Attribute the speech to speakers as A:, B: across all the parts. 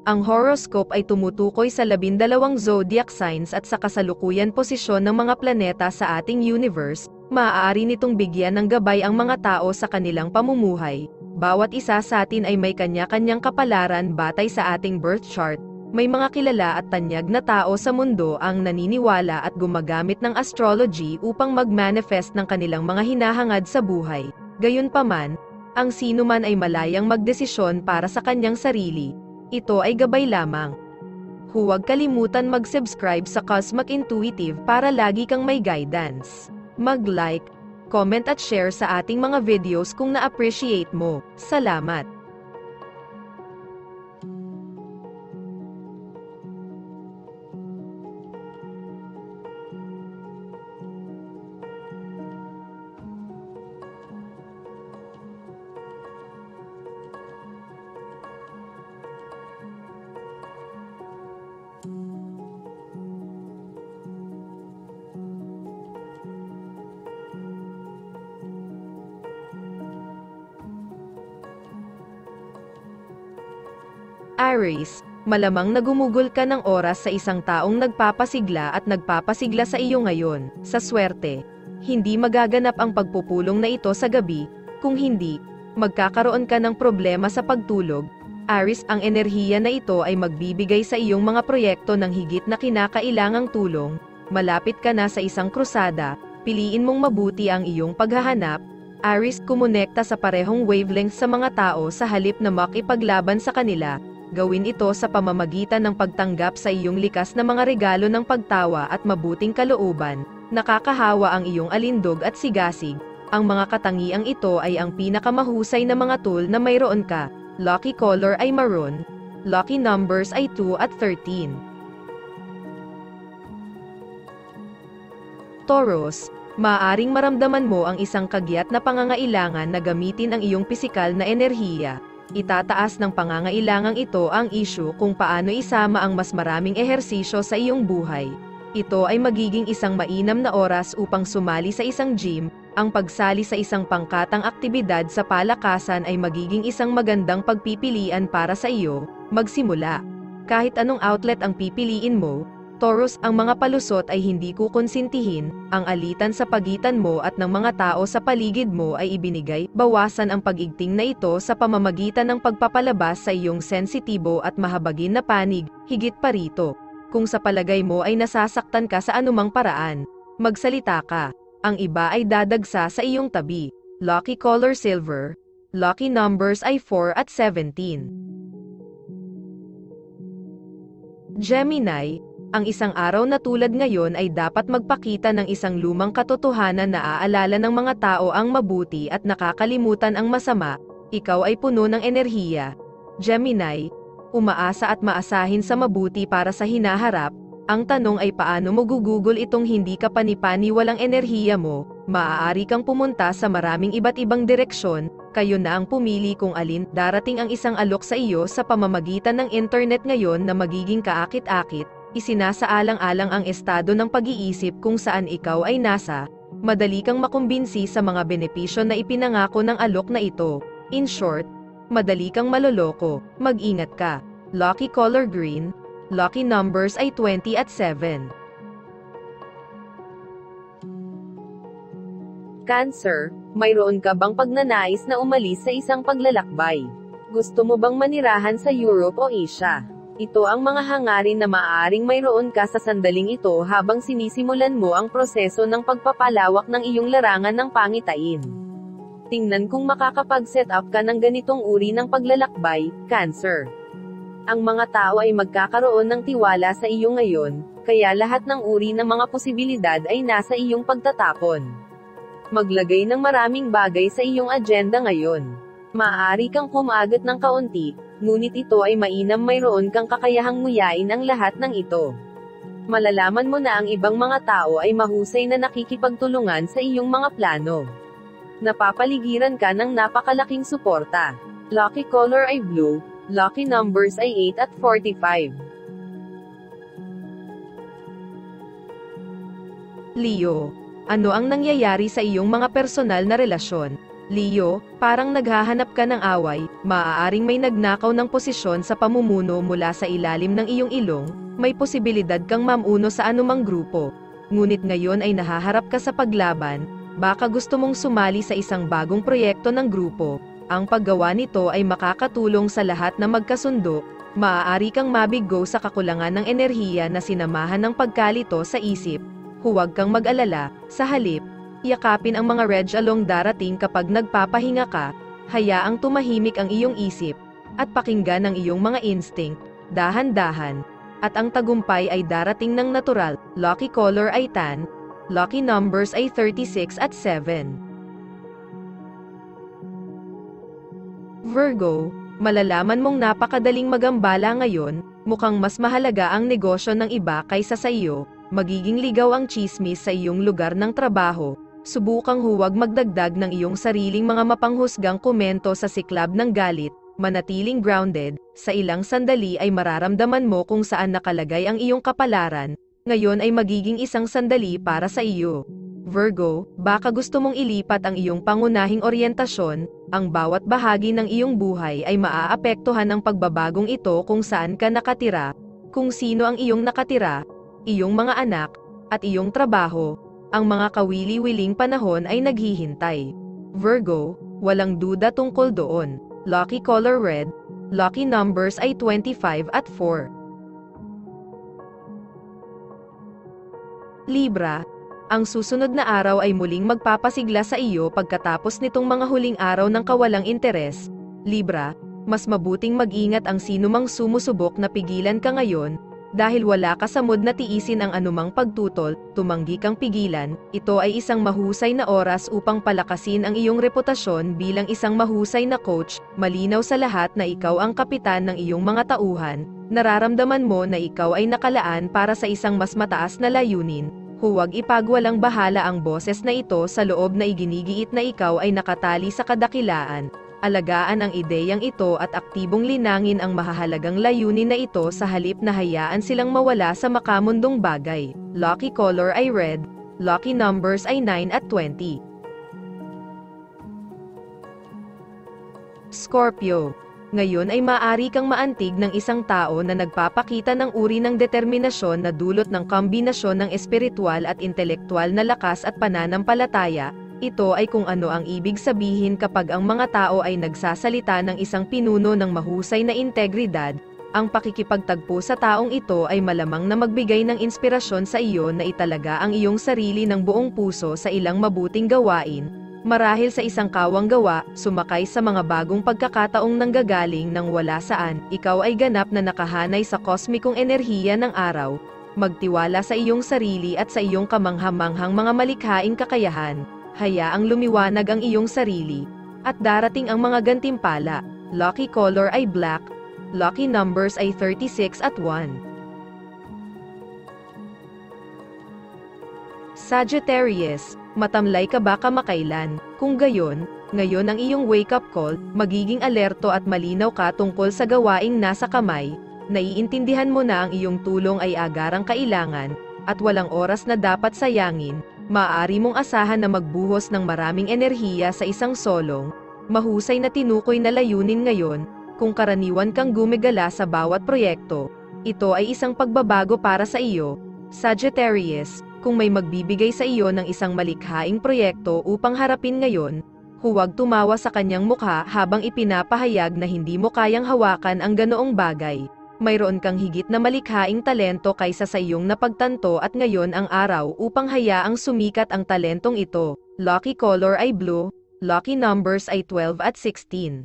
A: Ang horoscope ay tumutukoy sa 12 zodiac signs at sa kasalukuyan posisyon ng mga planeta sa ating universe. Maaari nitong bigyan ng gabay ang mga tao sa kanilang pamumuhay. Bawat isa sa atin ay may kanya-kanyang kapalaran batay sa ating birth chart. May mga kilala at tanyag na tao sa mundo ang naniniwala at gumagamit ng astrology upang mag-manifest ng kanilang mga hinahangad sa buhay. Gayunpaman, ang sino man ay malayang magdesisyon para sa kanyang sarili. Ito ay gabay lamang. Huwag kalimutan mag-subscribe sa Cosmic Intuitive para lagi kang may guidance. Mag-like, comment at share sa ating mga videos kung na-appreciate mo. Salamat! Aries, malamang nagumugol ka ng oras sa isang taong nagpapasigla at nagpapasigla sa iyo ngayon. Sa swerte, hindi magaganap ang pagpupulong na ito sa gabi, kung hindi, magkakaroon ka ng problema sa pagtulog. Aries, ang enerhiya na ito ay magbibigay sa iyong mga proyekto ng higit na kinakailangang tulong. Malapit ka na sa isang krusada, piliin mong mabuti ang iyong paghahanap. Aries, kumonekta sa parehong wavelength sa mga tao sa halip na makipaglaban sa kanila. Gawin ito sa pamamagitan ng pagtanggap sa iyong likas na mga regalo ng pagtawa at mabuting kalooban. Nakakahawa ang iyong alindog at sigasig. Ang mga katangiang ito ay ang pinakamahusay na mga tool na mayroon ka. Lucky color ay maroon. Lucky numbers ay 2 at 13. Taurus, maaaring maramdaman mo ang isang kagyat na pangangailangan na gamitin ang iyong pisikal na enerhiya. Itataas ng pangangailangang ito ang issue kung paano isama ang mas maraming ehersisyo sa iyong buhay. Ito ay magiging isang mainam na oras upang sumali sa isang gym. Ang pagsali sa isang pangkatang aktibidad sa palakasan ay magiging isang magandang pagpipilian para sa iyo. Magsimula. Kahit anong outlet ang pipiliin mo, Taurus, ang mga palusot ay hindi kukonsintihin. Ang alitan sa pagitan mo at ng mga tao sa paligid mo ay ibinigay. Bawasan ang pag-igting na ito sa pamamagitan ng pagpapalabas sa iyong sensitibo at mahabagin na panig. Higit pa rito, kung sa palagay mo ay nasasaktan ka sa anumang paraan, magsalita ka. Ang iba ay dadagsa sa iyong tabi. Lucky color silver. Lucky numbers ay 4 at 17. Gemini, ang isang araw na tulad ngayon ay dapat magpakita ng isang lumang katotohanan na aalala ng mga tao ang mabuti at nakakalimutan ang masama. Ikaw ay puno ng enerhiya. Gemini, umaasa at maasahin sa mabuti para sa hinaharap. Ang tanong ay paano mo gugugol itong hindi ka panipaniwalang enerhiya mo. Maaari kang pumunta sa maraming iba't ibang direksyon. Kayo na ang pumili kung alin. Darating ang isang alok sa iyo sa pamamagitan ng internet ngayon na magiging kaakit-akit. Isinasaalang-alang ang estado ng pag-iisip kung saan ikaw ay nasa. Madali kang makumbinsi sa mga benepisyo na ipinangako ng alok na ito. In short, madali kang maloloko. Mag-ingat ka. Lucky color green. Lucky numbers ay 20 at 7. Cancer, mayroon ka bang pagnanais na umalis sa isang paglalakbay? Gusto mo bang manirahan sa Europe o Asia? Ito ang mga hangarin na maaaring mayroon ka sa sandaling ito habang sinisimulan mo ang proseso ng pagpapalawak ng iyong larangan ng pangitain. Tingnan kung makakapag-set up ka ng ganitong uri ng paglalakbay, Cancer. Ang mga tao ay magkakaroon ng tiwala sa iyo ngayon, kaya lahat ng uri ng mga posibilidad ay nasa iyong pagtatapon. Maglagay ng maraming bagay sa iyong agenda ngayon. Maaari kang kumagat ng kaunti, ngunit ito ay mainam mayroon kang kakayahang nguyain ang lahat ng ito. Malalaman mo na ang ibang mga tao ay mahusay na nakikipagtulungan sa iyong mga plano. Napapaligiran ka ng napakalaking suporta. Lucky color ay blue, lucky numbers ay 8 at 45. Leo, ano ang nangyayari sa iyong mga personal na relasyon? Leo, parang naghahanap ka ng away, maaaring may nagnakaw ng posisyon sa pamumuno mula sa ilalim ng iyong ilong, may posibilidad kang mamuno sa anumang grupo. Ngunit ngayon ay nahaharap ka sa paglaban, baka gusto mong sumali sa isang bagong proyekto ng grupo. Ang paggawa nito ay makakatulong sa lahat na magkasundo, maaari kang mabigo sa kakulangan ng enerhiya na sinamahan ng pagkalito sa isip. Huwag kang mag-alala, sa halip, yakapin ang mga reg along darating kapag nagpapahinga ka, hayaang tumahimik ang iyong isip, at pakinggan ang iyong mga instinct, dahan-dahan, at ang tagumpay ay darating ng natural. Lucky color ay tan, lucky numbers ay 36 at 7. Virgo, malalaman mong napakadaling magambala ngayon, mukhang mas mahalaga ang negosyo ng iba kaysa sa iyo, magiging ligaw ang tsismis sa iyong lugar ng trabaho. Subukang huwag magdagdag ng iyong sariling mga mapanghusgang komento sa siklab ng galit, manatiling grounded, sa ilang sandali ay mararamdaman mo kung saan nakalagay ang iyong kapalaran, ngayon ay magiging isang sandali para sa iyo. Virgo, baka gusto mong ilipat ang iyong pangunahing oryentasyon, ang bawat bahagi ng iyong buhay ay maaapektuhan ng pagbabagong ito kung saan ka nakatira, kung sino ang iyong nakatira, iyong mga anak, at iyong trabaho. Ang mga kawili-wiling panahon ay naghihintay. Virgo, walang duda tungkol doon. Lucky color red, lucky numbers ay 25 at 4. Libra, ang susunod na araw ay muling magpapasigla sa iyo pagkatapos nitong mga huling araw ng kawalang interes. Libra, mas mabuting mag-ingat ang sinumang sumusubok na pigilan ka ngayon, dahil wala ka sa mood na tiisin ang anumang pagtutol, tumanggi kang pigilan, ito ay isang mahusay na oras upang palakasin ang iyong reputasyon bilang isang mahusay na coach, malinaw sa lahat na ikaw ang kapitan ng iyong mga tauhan, nararamdaman mo na ikaw ay nakalaan para sa isang mas mataas na layunin, huwag ipagwalang bahala ang boses na ito sa loob na iginigiit na ikaw ay nakatali sa kadakilaan. Alagaan ang ideyang ito at aktibong linangin ang mahahalagang layunin na ito sa halip na hayaan silang mawala sa makamundong bagay. Lucky color ay red, lucky numbers ay 9 at 20. Scorpio, ngayon ay maaari kang maantig ng isang tao na nagpapakita ng uri ng determinasyon na dulot ng kombinasyon ng espiritual at intelektual na lakas at pananampalataya. Ito ay kung ano ang ibig sabihin kapag ang mga tao ay nagsasalita ng isang pinuno ng mahusay na integridad. Ang pakikipagtagpo sa taong ito ay malamang na magbigay ng inspirasyon sa iyo na italaga ang iyong sarili ng buong puso sa ilang mabuting gawain. Marahil sa isang kawang gawa, sumakay sa mga bagong pagkakataong nanggagaling ng wala saan, ikaw ay ganap na nakahanay sa kosmikong enerhiya ng araw. Magtiwala sa iyong sarili at sa iyong kamanghamanghang mga malikhaing kakayahan. Hayaang lumiwanag ang iyong sarili, at darating ang mga gantimpala. Lucky color ay black, lucky numbers ay 36 at 1. Sagittarius, matamlay ka ba kamakailan? Kung gayon, ngayon ang iyong wake-up call, magiging alerto at malinaw ka tungkol sa gawaing nasa kamay, naiintindihan mo na ang iyong tulong ay agarang kailangan, at walang oras na dapat sayangin. Maaari mong asahan na magbuhos ng maraming enerhiya sa isang solong, mahusay na tinukoy na layunin ngayon, kung karaniwan kang gumigala sa bawat proyekto. Ito ay isang pagbabago para sa iyo, Sagittarius, kung may magbibigay sa iyo ng isang malikhaing proyekto upang harapin ngayon, huwag tumawa sa kanyang mukha habang ipinapahayag na hindi mo kayang hawakan ang ganoong bagay. Mayroon kang higit na malikhaing talento kaysa sa iyong napagtanto at ngayon ang araw upang hayaang sumikat ang talentong ito. Lucky color ay blue, lucky numbers ay 12 at 16.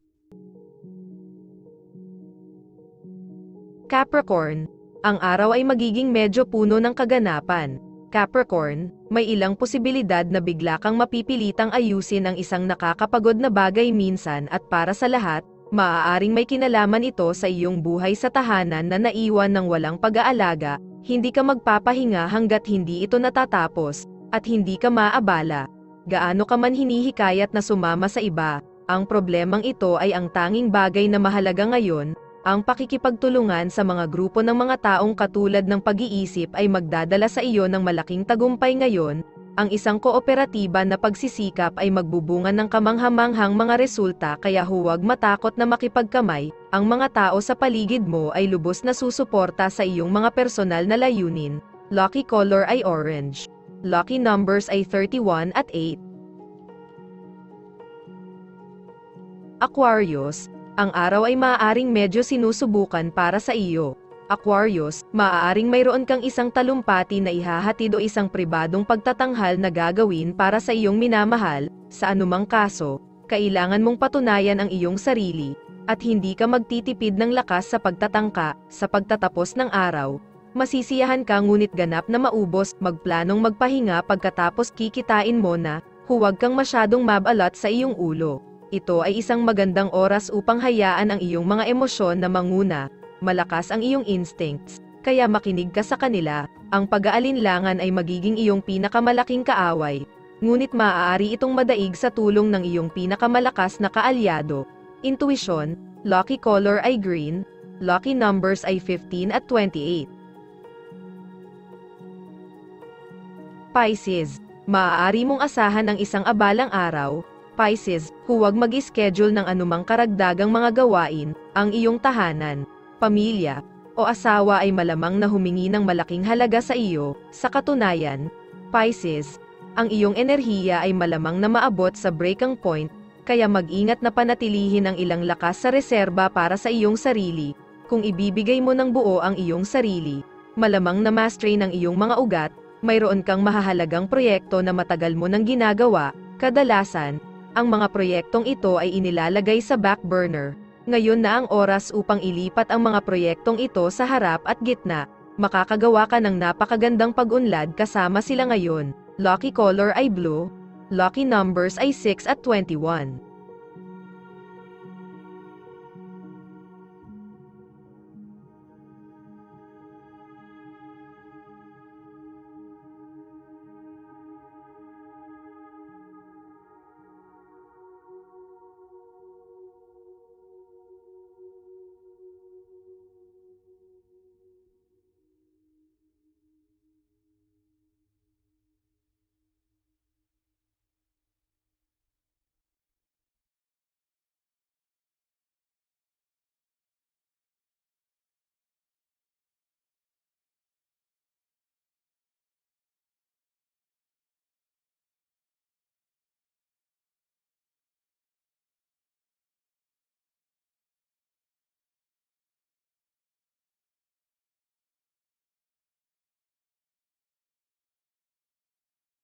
A: Capricorn, ang araw ay magiging medyo puno ng kaganapan. Capricorn, may ilang posibilidad na bigla kang mapipilitang ayusin ang isang nakakapagod na bagay minsan at para sa lahat, maaaring may kinalaman ito sa iyong buhay sa tahanan na naiwan ng walang pag-aalaga, hindi ka magpapahinga hanggat hindi ito natatapos, at hindi ka maabala. Gaano ka man hinihikayat na sumama sa iba, ang problemang ito ay ang tanging bagay na mahalaga ngayon, ang pakikipagtulungan sa mga grupo ng mga taong katulad ng pag-iisip ay magdadala sa iyo ng malaking tagumpay ngayon, Ang isang kooperatiba na pagsisikap ay magbubunga ng kamanghamanghang mga resulta, kaya huwag matakot na makipagkamay. Ang mga tao sa paligid mo ay lubos na susuporta sa iyong mga personal na layunin. Lucky color ay orange. Lucky numbers ay 31 at 8. Aquarius, ang araw ay maaaring medyo sinusubukan para sa iyo. Aquarius, maaaring mayroon kang isang talumpati na ihahatid o isang pribadong pagtatanghal na gagawin para sa iyong minamahal. Sa anumang kaso, kailangan mong patunayan ang iyong sarili, at hindi ka magtitipid ng lakas sa pagtatangka. Sa pagtatapos ng araw, masisiyahan ka ngunit ganap na maubos. Magplanong magpahinga pagkatapos, kikitain mo na. Huwag kang masyadong mabalat sa iyong ulo. Ito ay isang magandang oras upang hayaan ang iyong mga emosyon na manguna. Malakas ang iyong instincts, kaya makinig ka sa kanila. Ang pag-aalinlangan ay magiging iyong pinakamalaking kaaway, ngunit maaari itong madaig sa tulong ng iyong pinakamalakas na kaalyado. Intuition, lucky color ay green, lucky numbers ay 15 at 28. Pisces, maaari mong asahan ang isang abalang araw. Pisces, huwag mag-schedule ng anumang karagdagang mga gawain. Ang iyong tahanan, pamilya, o asawa ay malamang na humingi ng malaking halaga sa iyo. Sa katunayan, Pisces, ang iyong enerhiya ay malamang na maabot sa breaking point, kaya mag-ingat na panatilihin ang ilang lakas sa reserba para sa iyong sarili. Kung ibibigay mo ng buo ang iyong sarili, malamang na ma-strain ang iyong mga ugat. Mayroon kang mahahalagang proyekto na matagal mo nang ginagawa. Kadalasan, ang mga proyektong ito ay inilalagay sa back burner. Ngayon na ang oras upang ilipat ang mga proyektong ito sa harap at gitna. Makakagawa ka ng napakagandang pag-unlad kasama sila ngayon. Lucky color ay blue. Lucky numbers ay 6 at 21.